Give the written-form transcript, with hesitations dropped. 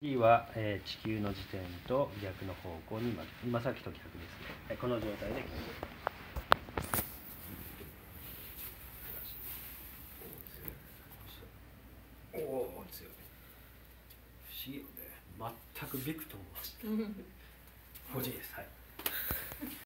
次は、地球の時点と逆の方向に曲げる。今さっきと逆ですね。はい、この状態で切る。おお、強い。不思議よね。全くびくとも。欲しいです。はい。